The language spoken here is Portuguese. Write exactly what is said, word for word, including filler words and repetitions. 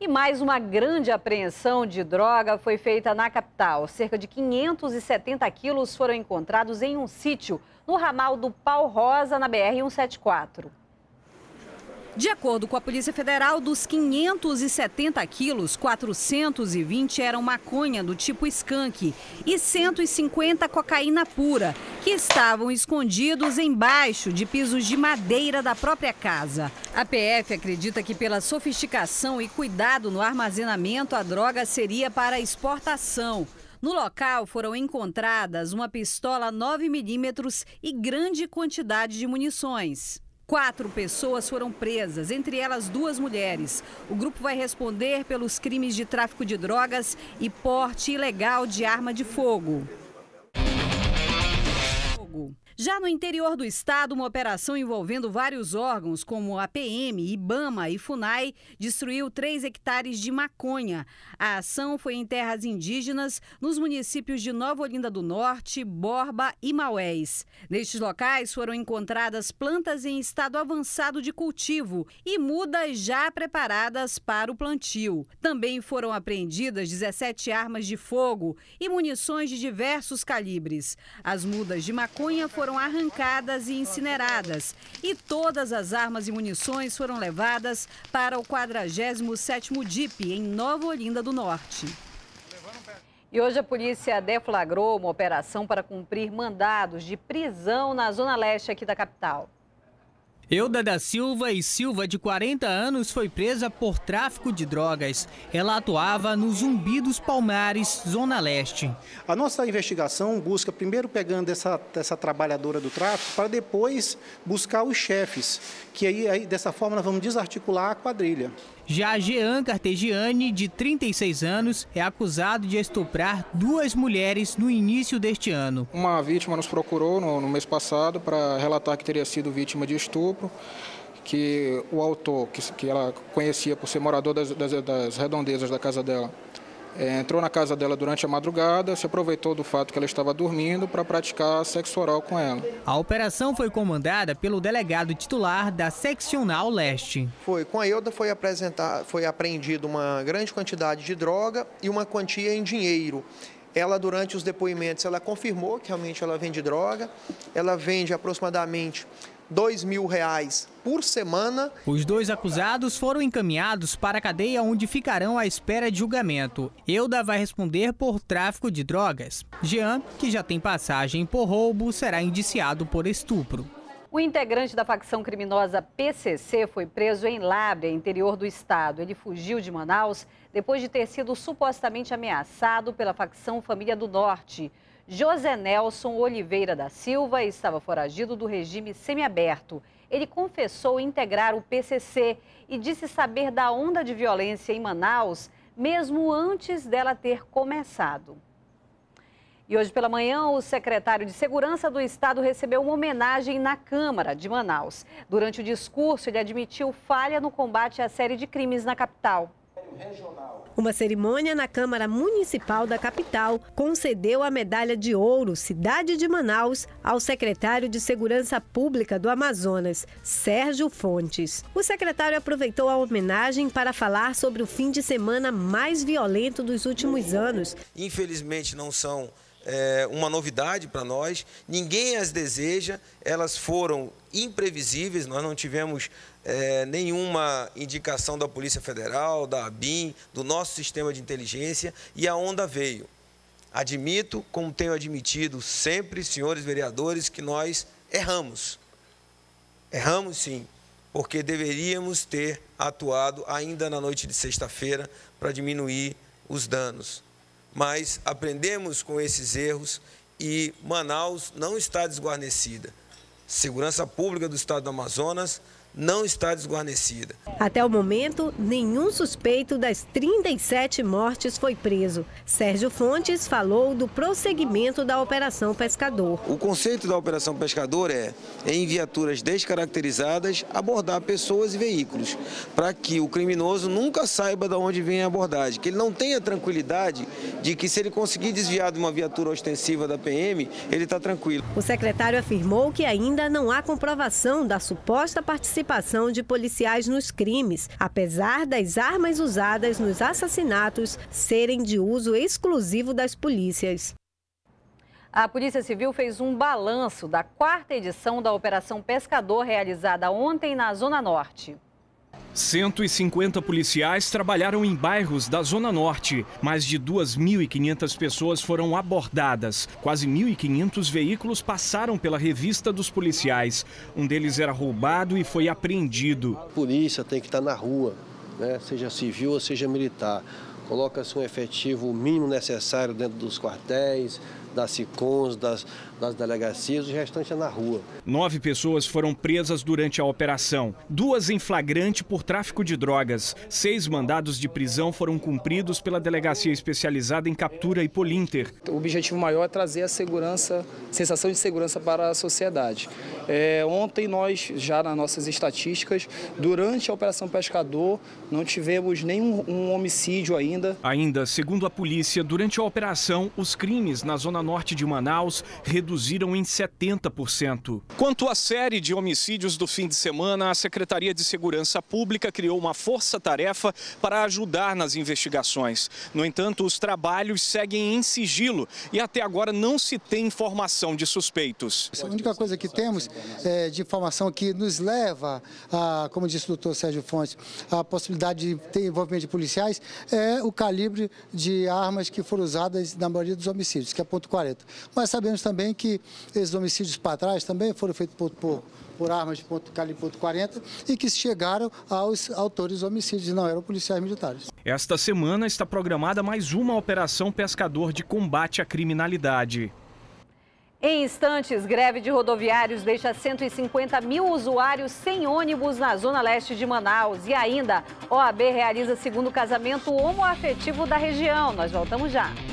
E mais uma grande apreensão de droga foi feita na capital. Cerca de quinhentos e setenta quilos foram encontrados em um sítio no ramal do Pau Rosa, na B R cento e setenta e quatro. De acordo com a Polícia Federal, dos quinhentos e setenta quilos, quatrocentos e vinte eram maconha do tipo skunk e cento e cinquenta cocaína pura, que estavam escondidos embaixo de pisos de madeira da própria casa. A P F acredita que pela sofisticação e cuidado no armazenamento, a droga seria para exportação. No local foram encontradas uma pistola nove milímetros e grande quantidade de munições. Quatro pessoas foram presas, entre elas duas mulheres. O grupo vai responder pelos crimes de tráfico de drogas e porte ilegal de arma de fogo. Já no interior do estado, uma operação envolvendo vários órgãos, como a P M, IBAMA e FUNAI, destruiu três hectares de maconha. A ação foi em terras indígenas, nos municípios de Nova Olinda do Norte, Borba e Maués. Nestes locais foram encontradas plantas em estado avançado de cultivo e mudas já preparadas para o plantio. Também foram apreendidas dezessete armas de fogo e munições de diversos calibres. As mudas de maconha foram foram arrancadas e incineradas e todas as armas e munições foram levadas para o quadragésimo sétimo D I P em Nova Olinda do Norte. E hoje a polícia deflagrou uma operação para cumprir mandados de prisão na zona leste aqui da capital. Euda da Silva e Silva, de quarenta anos, foi presa por tráfico de drogas. Ela atuava no Zumbi dos Palmares, Zona Leste. A nossa investigação busca primeiro pegando essa, essa trabalhadora do tráfico para depois buscar os chefes, que aí, aí dessa forma nós vamos desarticular a quadrilha. Já Jean Cartegiani, de trinta e seis anos, é acusado de estuprar duas mulheres no início deste ano. Uma vítima nos procurou no, no mês passado para relatar que teria sido vítima de estupro, que o autor, que, que ela conhecia por ser morador das, das, das redondezas da casa dela, é, entrou na casa dela durante a madrugada, se aproveitou do fato que ela estava dormindo para praticar sexo oral com ela. A operação foi comandada pelo delegado titular da Seccional Leste. Foi, com a Euda foi, apresentar, foi apreendida uma grande quantidade de droga e uma quantia em dinheiro. Ela, durante os depoimentos, ela confirmou que realmente ela vende droga. Ela vende aproximadamente dois mil reais por semana. Os dois acusados foram encaminhados para a cadeia, onde ficarão à espera de julgamento. Euda vai responder por tráfico de drogas. Jean, que já tem passagem por roubo, será indiciado por estupro. O integrante da facção criminosa P C C foi preso em Lábrea, interior do estado. Ele fugiu de Manaus depois de ter sido supostamente ameaçado pela facção Família do Norte. José Nelson Oliveira da Silva estava foragido do regime semiaberto. Ele confessou integrar o P C C e disse saber da onda de violência em Manaus, mesmo antes dela ter começado. E hoje pela manhã, o secretário de Segurança do Estado recebeu uma homenagem na Câmara de Manaus. Durante o discurso, ele admitiu falha no combate à série de crimes na capital. Uma cerimônia na Câmara Municipal da capital concedeu a medalha de ouro Cidade de Manaus ao secretário de Segurança Pública do Amazonas, Sérgio Fontes. O secretário aproveitou a homenagem para falar sobre o fim de semana mais violento dos últimos anos. Infelizmente não são é, uma novidade para nós, ninguém as deseja, elas foram imprevisíveis, nós não tivemos é, nenhuma indicação da Polícia Federal, da ABIN, do nosso sistema de inteligência, e a onda veio. Admito, como tenho admitido sempre, senhores vereadores, que nós erramos. Erramos sim, porque deveríamos ter atuado ainda na noite de sexta-feira para diminuir os danos. Mas aprendemos com esses erros e Manaus não está desguarnecida. Segurança Pública do Estado do Amazonas não está desguarnecida. Até o momento, nenhum suspeito das trinta e sete mortes foi preso. Sérgio Fontes falou do prosseguimento da Operação Pescador. O conceito da Operação Pescador é, em viaturas descaracterizadas, abordar pessoas e veículos, para que o criminoso nunca saiba de onde vem a abordagem, que ele não tenha tranquilidade de que, se ele conseguir desviar de uma viatura ostensiva da P M, ele está tranquilo. O secretário afirmou que ainda não há comprovação da suposta participação participação de policiais nos crimes, apesar das armas usadas nos assassinatos serem de uso exclusivo das polícias. A Polícia Civil fez um balanço da quarta edição da Operação Pescador, realizada ontem na Zona Norte. cento e cinquenta policiais trabalharam em bairros da Zona Norte. Mais de duas mil e quinhentas pessoas foram abordadas. Quase mil e quinhentos veículos passaram pela revista dos policiais. Um deles era roubado e foi apreendido. A polícia tem que estar na rua, né? Seja civil ou seja militar. Coloca-se um efetivo mínimo necessário dentro dos quartéis, das SICOMs, das, das delegacias, o restante é na rua. Nove pessoas foram presas durante a operação, duas em flagrante por tráfico de drogas. Seis mandados de prisão foram cumpridos pela Delegacia Especializada em Captura e Polinter. O objetivo maior é trazer a segurança, sensação de segurança para a sociedade. É, ontem nós, já nas nossas estatísticas, durante a Operação Pescador, não tivemos nenhum um homicídio ainda. Ainda, segundo a polícia, durante a operação, os crimes na Zona Norte de Manaus reduziram em setenta por cento. Quanto à série de homicídios do fim de semana, a Secretaria de Segurança Pública criou uma força-tarefa para ajudar nas investigações. No entanto, os trabalhos seguem em sigilo e até agora não se tem informação de suspeitos. A única coisa que temos é, de informação que nos leva, a, como disse o doutor Sérgio Fontes, a possibilidade de ter envolvimento de policiais é o calibre de armas que foram usadas na maioria dos homicídios, que é ponto quarenta. Mas sabemos também que esses homicídios para trás também foram feitos por, por, por armas de ponto, calibre ponto quarenta e que chegaram aos autores dos homicídios e não eram policiais militares. Esta semana está programada mais uma operação Pescador de combate à criminalidade. Em instantes, greve de rodoviários deixa cento e cinquenta mil usuários sem ônibus na zona leste de Manaus. E ainda, O A B realiza segundo casamento homoafetivo da região. Nós voltamos já.